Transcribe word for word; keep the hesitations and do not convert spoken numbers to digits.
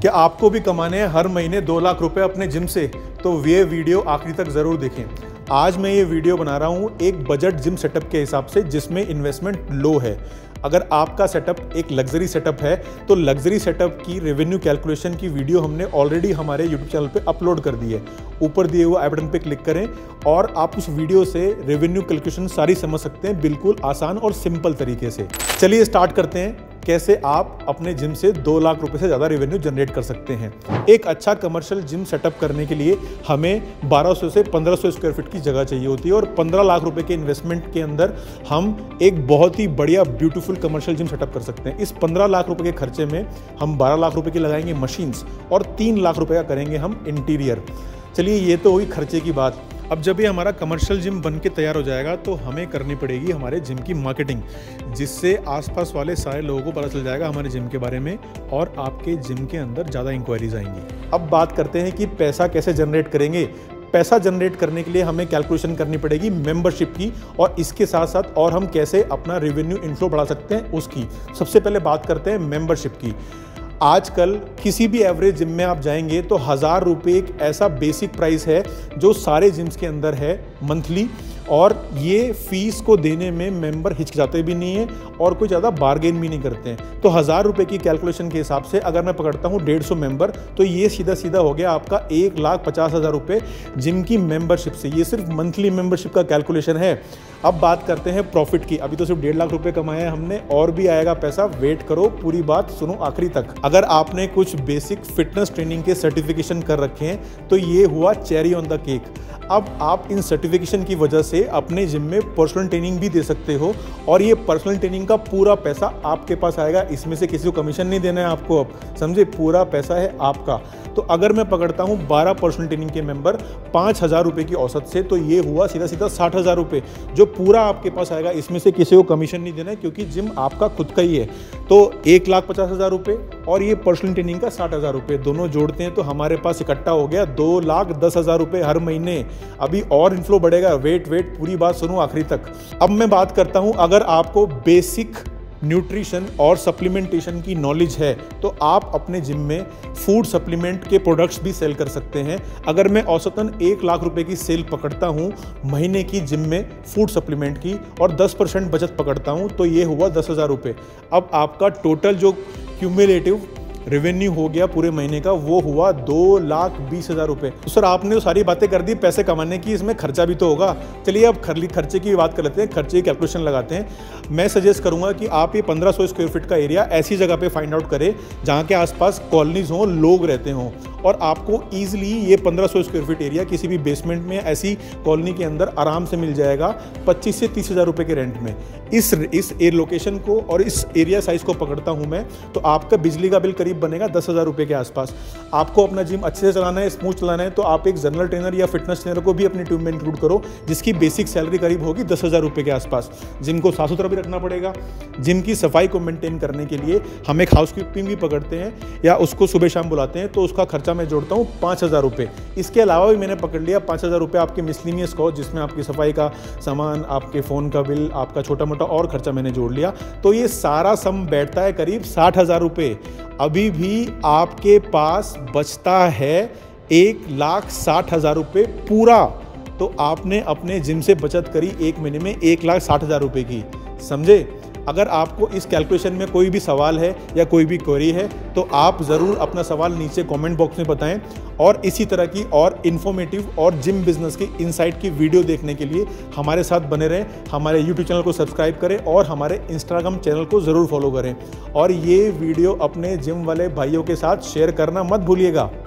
क्या आपको भी कमाने हैं हर महीने दो लाख रुपए अपने जिम से? तो ये वीडियो आखिरी तक ज़रूर देखें। आज मैं ये वीडियो बना रहा हूँ एक बजट जिम सेटअप के हिसाब से जिसमें इन्वेस्टमेंट लो है। अगर आपका सेटअप एक लग्जरी सेटअप है तो लग्जरी सेटअप की रेवेन्यू कैलकुलेशन की वीडियो हमने ऑलरेडी हमारे यूट्यूब चैनल पे अपलोड कर दी है। ऊपर दिए हुए आई बटन पे क्लिक करें और आप उस वीडियो से रेवेन्यू कैलकुलेशन सारी समझ सकते हैं, बिल्कुल आसान और सिंपल तरीके से। चलिए स्टार्ट करते हैं कैसे आप अपने जिम से दो लाख रुपए से ज़्यादा रेवेन्यू जनरेट कर सकते हैं। एक अच्छा कमर्शियल जिम सेटअप करने के लिए हमें बारह सौ से पंद्रह सौ स्क्वायर फीट की जगह चाहिए होती है और पंद्रह लाख रुपए के इन्वेस्टमेंट के अंदर हम एक बहुत ही बढ़िया ब्यूटीफुल कमर्शियल जिम सेटअप कर सकते हैं। इस पंद्रह लाख रुपए के खर्चे में हम बारह लाख रुपए की लगाएंगे मशीन्स और तीन लाख रुपए का करेंगे हम इंटीरियर। चलिए ये तो हुई खर्चे की बात। अब जब ये हमारा कमर्शियल जिम बन के तैयार हो जाएगा तो हमें करनी पड़ेगी हमारे जिम की मार्केटिंग, जिससे आसपास वाले सारे लोगों को पता चल जाएगा हमारे जिम के बारे में और आपके जिम के अंदर ज़्यादा इंक्वायरीज आएंगी। अब बात करते हैं कि पैसा कैसे जनरेट करेंगे। पैसा जनरेट करने के लिए हमें कैलकुलेशन करनी पड़ेगी मेंबरशिप की और इसके साथ साथ और हम कैसे अपना रेवेन्यू इनफ्लो बढ़ा सकते हैं उसकी। सबसे पहले बात करते हैं मेंबरशिप की। आजकल किसी भी एवरेज जिम में आप जाएंगे तो हज़ार रुपये एक ऐसा बेसिक प्राइस है जो सारे जिम्स के अंदर है मंथली, और ये फीस को देने में मेंबर हिचकिचाते भी नहीं है और कोई ज़्यादा बार्गेन भी नहीं करते हैं। तो हज़ार रुपये की कैलकुलेशन के हिसाब से अगर मैं पकड़ता हूँ डेढ़ सौ मेंबर तो ये सीधा सीधा हो गया आपका एक लाख पचास हज़ार रुपये जिम की मेंबरशिप से। ये सिर्फ मंथली मेंबरशिप का कैलकुलेशन है। अब बात करते हैं प्रॉफिट की। अभी तो सिर्फ डेढ़ लाख रुपए कमाए हैं हमने, और भी आएगा पैसा, वेट करो, पूरी बात सुनो आखिरी तक। अगर आपने कुछ बेसिक फिटनेस ट्रेनिंग के सर्टिफिकेशन कर रखे हैं तो ये हुआ चेरी ऑन द केक। अब आप इन सर्टिफिकेशन की वजह से अपने जिम में पर्सनल ट्रेनिंग भी दे सकते हो और ये पर्सनल ट्रेनिंग का पूरा पैसा आपके पास आएगा। इसमें से किसी को कमीशन नहीं देना है आपको, अब समझे, पूरा पैसा है आपका। तो अगर मैं पकड़ता हूँ बारह पर्सनल ट्रेनिंग के मेंबर पाँच हज़ार रुपये की औसत से, तो ये हुआ सीधा सीधा साठ हज़ार रुपये जो पूरा आपके पास आएगा। इसमें से किसी को कमीशन नहीं देना है क्योंकि जिम आपका खुद का ही है। तो एक लाख पचास हज़ार रुपये और ये पर्सनल ट्रेनिंग का साठ हज़ार रुपये दोनों जोड़ते हैं तो हमारे पास इकट्ठा हो गया दो लाख दस हज़ार रुपये हर महीने। अभी और इनफ्लो बढ़ेगा, वेट वेट पूरी बात सुनो आखिरी तक। अब मैं बात करता हूँ, अगर आपको बेसिक न्यूट्रिशन और सप्लीमेंटेशन की नॉलेज है तो आप अपने जिम में फूड सप्लीमेंट के प्रोडक्ट्स भी सेल कर सकते हैं। अगर मैं औसतन एक लाख रुपए की सेल पकड़ता हूं महीने की जिम में फूड सप्लीमेंट की और दस परसेंट बचत पकड़ता हूं तो ये हुआ दस हज़ार रुपये। अब आपका टोटल जो क्यूमुलेटिव रेवेन्यू हो गया पूरे महीने का वो हुआ दो लाख बीस हज़ार रुपये। तो सर आपने तो सारी बातें कर दी पैसे कमाने की, इसमें खर्चा भी तो होगा। चलिए अब खर्चे की बात कर लेते हैं, खर्चे की कैलकुलेशन लगाते हैं। मैं सजेस्ट करूंगा कि आप ये पंद्रह सौ स्क्वायर फीट का एरिया ऐसी जगह पे फाइंड आउट करें जहाँ के आसपास कॉलोनीज हों, लोग रहते हों, और आपको ईजिली ये पंद्रह सौ स्क्वायर फीट एरिया किसी भी बेसमेंट में ऐसी कॉलोनी के अंदर आराम से मिल जाएगा पच्चीस से तीस हज़ार रुपये के रेंट में। इस इस एयर लोकेशन को और इस एरिया साइज़ को पकड़ता हूँ मैं तो आपका बिजली का बिल करीब बनेगा दस हज़ार रुपये के आसपास। आपको अपना जिम अच्छे से चलाना है, स्मूथ चलाना है, तो आप एक जनरल ट्रेनर या फिटनेस ट्रेनर को भी अपनी टीम में इंक्लूड करो जिसकी बेसिक सैलरी करीब होगी दस हज़ार रुपये के आसपास। जिम को साफ सुथरा भी रखना पड़ेगा। जिम की सफाई को मेंटेन करने के लिए हम एक हाउस कीपिंग भी पकड़ते हैं या उसको सुबह शाम बुलाते हैं, तो उसका खर्चा मैं जोड़ता हूँ पाँच हज़ार रुपये। इसके अलावा भी मैंने पकड़ लिया पाँच हज़ार रुपये आपके मिसलिनियस कॉस्ट, जिसमें आपकी सफाई का सामान, आपके फ़ोन का बिल, आपका छोटा मोटा और खर्चा मैंने जोड़ लिया। तो ये सारा सम बैठता है करीब साठ हज़ार रुपये। अभी भी आपके पास बचता है एक लाख साठ हज़ार रुपये पूरा। तो आपने अपने जिम से बचत करी एक महीने में एक लाख साठ हज़ार रुपये की, समझे। अगर आपको इस कैलकुलेशन में कोई भी सवाल है या कोई भी क्वेरी है तो आप ज़रूर अपना सवाल नीचे कमेंट बॉक्स में बताएं, और इसी तरह की और इन्फॉर्मेटिव और जिम बिजनेस की इनसाइट की वीडियो देखने के लिए हमारे साथ बने रहें। हमारे यूट्यूब चैनल को सब्सक्राइब करें और हमारे इंस्टाग्राम चैनल को ज़रूर फॉलो करें, और ये वीडियो अपने जिम वाले भाइयों के साथ शेयर करना मत भूलिएगा।